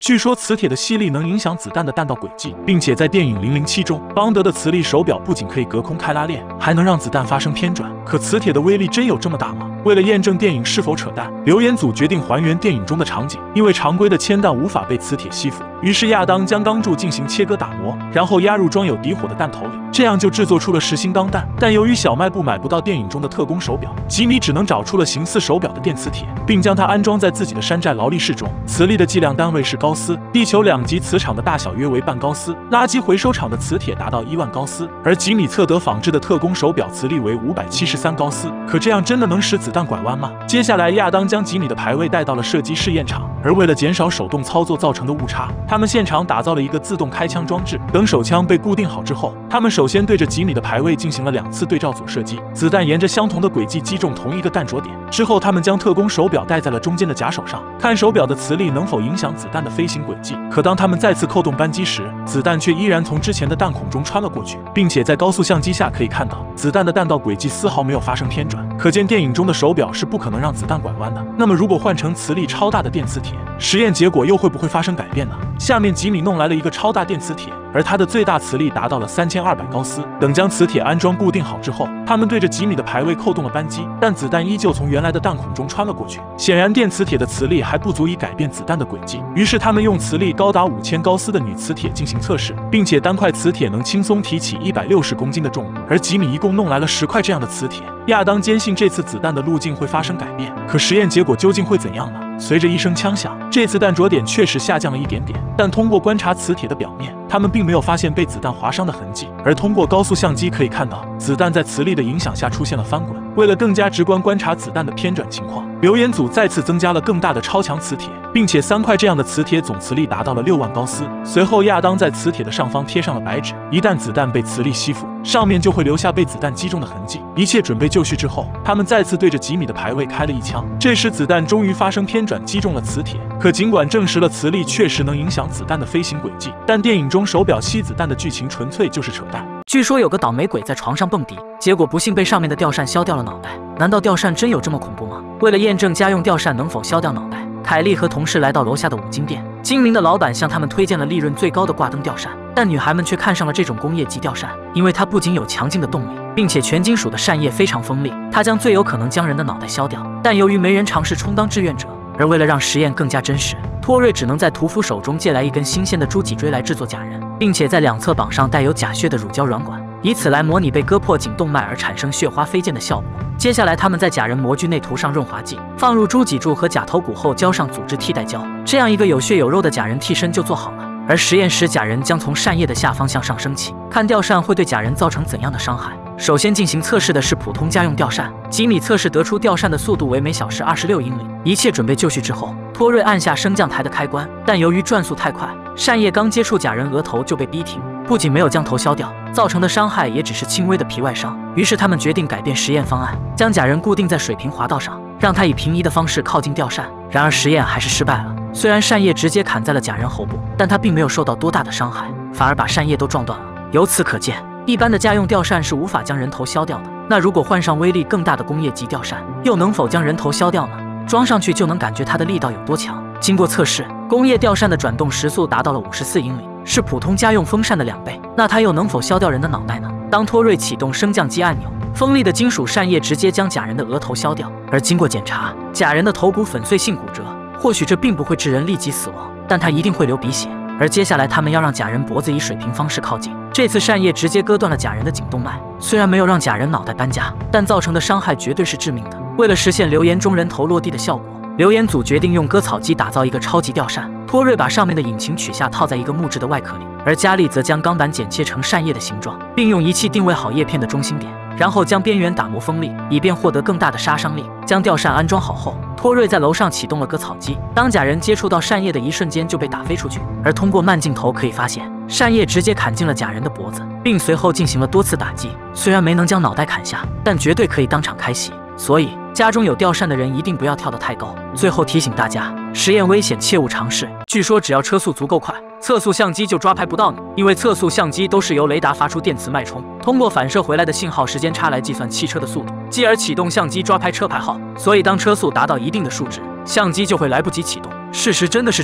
据说磁铁的吸力能影响子弹的弹道轨迹，并且在电影《007》中，邦德的磁力手表不仅可以隔空开拉链，还能让子弹发生偏转。可磁铁的威力真有这么大吗？为了验证电影是否扯淡，留言组决定还原电影中的场景。因为常规的铅弹无法被磁铁吸附，于是亚当将钢柱进行切割打磨，然后压入装有底火的弹头里，这样就制作出了实心钢弹。但由于小卖部买不到电影中的特工手表，吉米只能找出了形似手表的电磁铁，并将它安装在自己的山寨劳力士中。磁力的计量单位是高斯，地球2级磁场的大小约为半高斯，垃圾回收厂的磁铁达到1万高斯，而吉米测得仿制的特工手表磁力为573高斯。可这样真的能使子弹拐弯吗？接下来，亚当将吉米的排位带到了射击试验场，而为了减少手动操作造成的误差，他们现场打造了一个自动开枪装置。等手枪被固定好之后，他们首先对着吉米的排位进行了2次对照组射击，子弹沿着相同的轨迹击中同一个弹着点。之后，他们将特工手表戴在了中间的假手上，看手表的磁力能否影响子弹的飞行轨迹。可当他们再次扣动扳机时，子弹却依然从之前的弹孔中穿了过去，并且在高速相机下可以看到，子弹的弹道轨迹丝毫没有发生偏转。可见电影中的手表是不可能让子弹拐弯的。那么，如果换成磁力超大的电磁铁，实验结果又会不会发生改变呢？下面吉米弄来了一个超大电磁铁，而它的最大磁力达到了3200高斯。等将磁铁安装固定好之后，他们对着吉米的排位扣动了扳机，但子弹依旧从原来的弹孔中穿了过去。显然，电磁铁的磁力还不足以改变子弹的轨迹。于是，他们用磁力高达5000高斯的铝磁铁进行测试，并且单块磁铁能轻松提起160公斤的重物。而吉米一共弄来了10块这样的磁铁。亚当坚信这次子弹的路径会发生改变，可实验结果究竟会怎样呢？随着一声枪响，这次弹着点确实下降了一点点，但通过观察磁铁的表面，他们并没有发现被子弹划伤的痕迹。而通过高速相机可以看到，子弹在磁力的影响下出现了翻滚。为了更加直观观察子弹的偏转情况，留言组再次增加了更大的超强磁铁，并且3块这样的磁铁总磁力达到了6万高斯。随后，亚当在磁铁的上方贴上了白纸，一旦子弹被磁力吸附，上面就会留下被子弹击中的痕迹。一切准备就绪之后，他们再次对着吉米的排位开了一枪。这时，子弹终于发生偏转，击中了磁铁。可尽管证实了磁力确实能影响子弹的飞行轨迹，但电影中手表吸子弹的剧情纯粹就是扯淡。 据说有个倒霉鬼在床上蹦迪，结果不幸被上面的吊扇削掉了脑袋。难道吊扇真有这么恐怖吗？为了验证家用吊扇能否削掉脑袋，凯莉和同事来到楼下的五金店，精明的老板向他们推荐了利润最高的挂灯吊扇，但女孩们却看上了这种工业级吊扇，因为它不仅有强劲的动力，并且全金属的扇叶非常锋利，它将最有可能将人的脑袋削掉。但由于没人尝试充当志愿者，而为了让实验更加真实，托瑞只能在屠夫手中借来一根新鲜的猪脊椎来制作假人，并且在2侧绑上带有假血的乳胶软管，以此来模拟被割破颈动脉而产生血花飞溅的效果。接下来，他们在假人模具内涂上润滑剂，放入猪脊柱和假头骨后浇上组织替代胶，这样一个有血有肉的假人替身就做好了。而实验时，假人将从扇叶的下方向上升起，看吊扇会对假人造成怎样的伤害。首先进行测试的是普通家用吊扇，吉米测试得出吊扇的速度为每小时26英里。一切准备就绪之后，托瑞按下升降台的开关，但由于转速太快，扇叶刚接触假人额头就被逼停，不仅没有将头削掉，造成的伤害也只是轻微的皮外伤。于是他们决定改变实验方案，将假人固定在水平滑道上，让他以平移的方式靠近吊扇。然而实验还是失败了，虽然扇叶直接砍在了假人喉部，但他并没有受到多大的伤害，反而把扇叶都撞断了。由此可见，一般的家用吊扇是无法将人头削掉的。那如果换上威力更大的工业级吊扇，又能否将人头削掉呢？装上去就能感觉它的力道有多强。经过测试，工业吊扇的转动时速达到了54英里，是普通家用风扇的2倍。那它又能否削掉人的脑袋呢？当托瑞启动升降机按钮，锋利的金属扇叶直接将假人的额头削掉。而经过检查，假人的头骨粉碎性骨折，或许这并不会致人立即死亡，但它一定会流鼻血。而接下来他们要让假人脖子以水平方式靠近，这次扇叶直接割断了假人的颈动脉，虽然没有让假人脑袋搬家，但造成的伤害绝对是致命的。为了实现留言中人头落地的效果，留言组决定用割草机打造一个超级吊扇。托瑞把上面的引擎取下，套在一个木质的外壳里，而佳丽则将钢板剪切成扇叶的形状，并用仪器定位好叶片的中心点，然后将边缘打磨锋利，以便获得更大的杀伤力。将吊扇安装好后，托瑞在楼上启动了割草机，当假人接触到扇叶的一瞬间就被打飞出去，而通过慢镜头可以发现，扇叶直接砍进了假人的脖子，并随后进行了多次打击。虽然没能将脑袋砍下，但绝对可以当场开洗。所以家中有吊扇的人一定不要跳得太高。最后提醒大家，实验危险，切勿尝试。据说只要车速足够快，测速相机就抓拍不到你，因为测速相机都是由雷达发出电磁脉冲，通过反射回来的信号时间差来计算汽车的速度，继而启动相机抓拍车牌号。所以当车速达到一定的数值，相机就会来不及启动。事实真的是这样吗？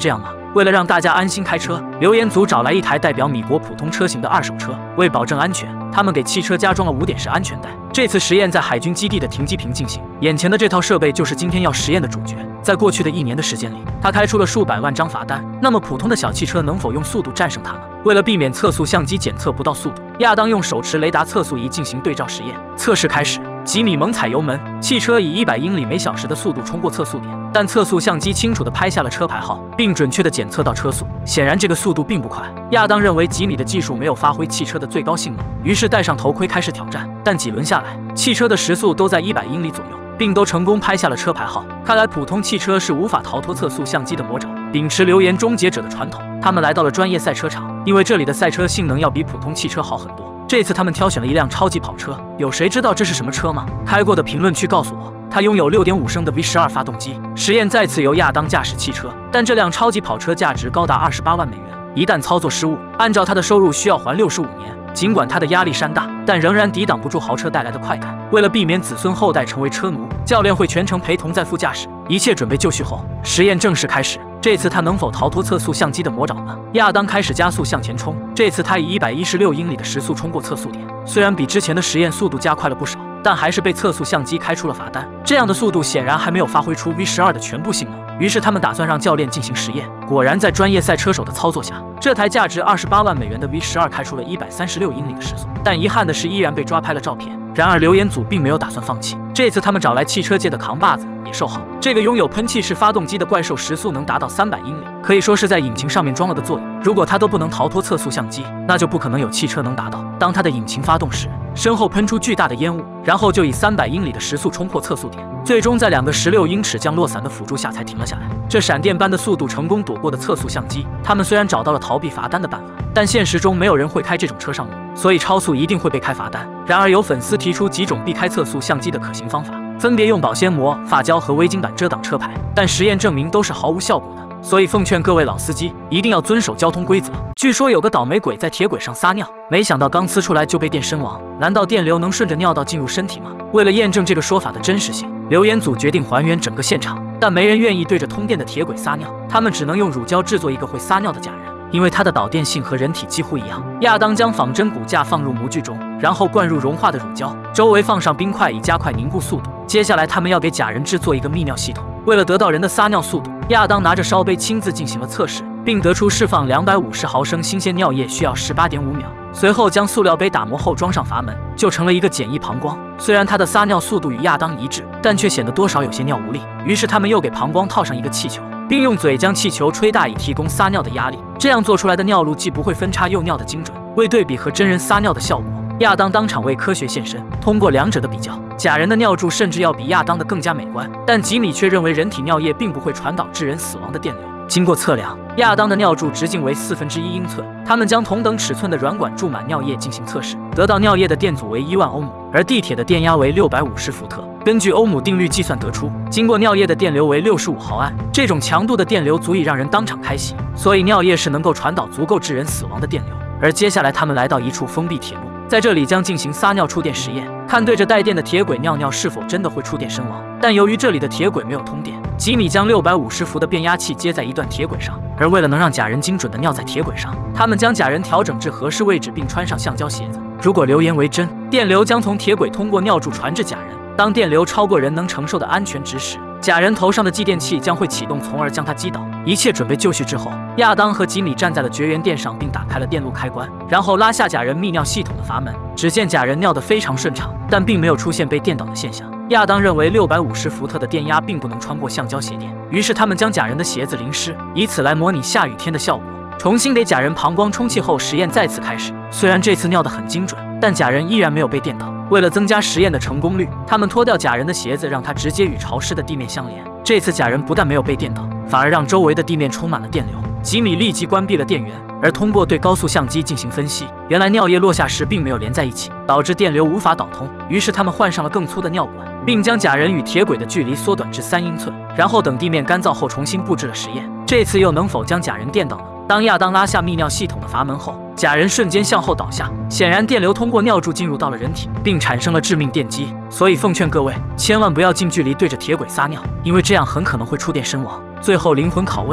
为了让大家安心开车，刘彦祖找来一台代表米国普通车型的二手车，为保证安全，他们给汽车加装了5点式安全带。这次实验在海军基地的停机坪进行，眼前的这套设备就是今天要实验的主角。在过去的1年的时间里，他开出了数百万张罚单。那么普通的小汽车能否用速度战胜它呢？为了避免测速相机检测不到速度，亚当用手持雷达测速仪进行对照实验。测试开始，吉米猛踩油门，汽车以100英里每小时的速度冲过测速点，但测速相机清楚地拍下了车牌号，并准确地检测到车速。显然这个速度并不快。亚当认为吉米的技术没有发挥汽车的最高性能，于是戴上头盔开始挑战。但几轮下来，汽车的时速都在100英里左右，并都成功拍下了车牌号。看来普通汽车是无法逃脱测速相机的魔爪。秉持流言终结者的传统，他们来到了专业赛车场，因为这里的赛车性能要比普通汽车好很多。这次他们挑选了一辆超级跑车，有谁知道这是什么车吗？开过的评论区告诉我，它拥有6.5升的 V12 发动机。实验再次由亚当驾驶汽车，但这辆超级跑车价值高达28万美元，一旦操作失误，按照他的收入需要还65年。尽管他的压力山大，但仍然抵挡不住豪车带来的快感。为了避免子孙后代成为车奴，教练会全程陪同在副驾驶。一切准备就绪后，实验正式开始。这次他能否逃脱测速相机的魔爪呢？亚当开始加速向前冲，这次他以116英里的时速冲过测速点。虽然比之前的实验速度加快了不少，但还是被测速相机开出了罚单。这样的速度显然还没有发挥出 V12 的全部性能。于是他们打算让教练进行实验。果然，在专业赛车手的操作下，这台价值28万美元的 V12 开出了136英里的时速。但遗憾的是，依然被抓拍了照片。然而流言组并没有打算放弃，这次他们找来汽车界的扛把子野兽号。这个拥有喷气式发动机的怪兽时速能达到300英里，可以说是在引擎上面装了个作用。如果它都不能逃脱测速相机，那就不可能有汽车能达到。当它的引擎发动时，身后喷出巨大的烟雾，然后就以300英里的时速冲破测速点，最终在2个16英尺降落伞的辅助下才停了下来。这闪电般的速度成功躲过的测速相机。他们虽然找到了逃避罚单的办法，但现实中没有人会开这种车上路，所以超速一定会被开罚单。然而有粉丝提出几种避开测速相机的可行方法，分别用保鲜膜、发胶和微晶板遮挡车牌，但实验证明都是毫无效果的。所以奉劝各位老司机一定要遵守交通规则。据说有个倒霉鬼在铁轨上撒尿，没想到刚呲出来就被电身亡。难道电流能顺着尿道进入身体吗？为了验证这个说法的真实性，流言组决定还原整个现场，但没人愿意对着通电的铁轨撒尿，他们只能用乳胶制作一个会撒尿的假人，因为它的导电性和人体几乎一样。亚当将仿真骨架放入模具中，然后灌入融化的乳胶，周围放上冰块以加快凝固速度。接下来他们要给假人制作一个泌尿系统。为了得到人的撒尿速度，亚当拿着烧杯亲自进行了测试，并得出释放250毫升新鲜尿液需要18.5秒。随后将塑料杯打磨后装上阀门，就成了一个简易膀胱。虽然他的撒尿速度与亚当一致，但却显得多少有些尿无力。于是他们又给膀胱套上一个气球，并用嘴将气球吹大以提供撒尿的压力。这样做出来的尿路既不会分叉又尿的精准。为对比和真人撒尿的效果，亚当当场为科学献身。通过两者的比较，假人的尿柱甚至要比亚当的更加美观，但吉米却认为人体尿液并不会传导致人死亡的电流。经过测量，亚当的尿柱直径为1/4英寸。他们将同等尺寸的软管注满尿液进行测试，得到尿液的电阻为1万欧姆，而地铁的电压为650伏特。根据欧姆定律计算得出，经过尿液的电流为65毫安，这种强度的电流足以让人当场开洗，所以尿液是能够传导足够致人死亡的电流。而接下来他们来到一处封闭铁路，在这里将进行撒尿触电实验，看对着带电的铁轨尿尿是否真的会触电身亡。但由于这里的铁轨没有通电，吉米将650伏的变压器接在一段铁轨上，而为了能让假人精准地尿在铁轨上，他们将假人调整至合适位置并穿上橡胶鞋子。如果流言为真，电流将从铁轨通过尿柱传至假人，当电流超过人能承受的安全值时，假人头上的继电器将会启动，从而将它击倒。一切准备就绪之后，亚当和吉米站在了绝缘垫上，并打开了电路开关，然后拉下假人泌尿系统的阀门。只见假人尿得非常顺畅，但并没有出现被电倒的现象。亚当认为650伏特的电压并不能穿过橡胶鞋垫，于是他们将假人的鞋子淋湿，以此来模拟下雨天的效果。重新给假人膀胱充气后，实验再次开始。虽然这次尿得很精准，但假人依然没有被电倒。为了增加实验的成功率，他们脱掉假人的鞋子，让它直接与潮湿的地面相连。这次假人不但没有被电倒，反而让周围的地面充满了电流。吉米立即关闭了电源，而通过对高速相机进行分析，原来尿液落下时并没有连在一起，导致电流无法导通。于是他们换上了更粗的尿管，并将假人与铁轨的距离缩短至3英寸，然后等地面干燥后重新布置了实验。这次又能否将假人电倒呢？当亚当拉下泌尿系统的阀门后，假人瞬间向后倒下，显然电流通过尿柱进入到了人体，并产生了致命电击。所以奉劝各位，千万不要近距离对着铁轨撒尿，因为这样很可能会触电身亡。最后灵魂拷问一下，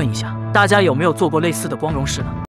大家有没有做过类似的光荣事呢？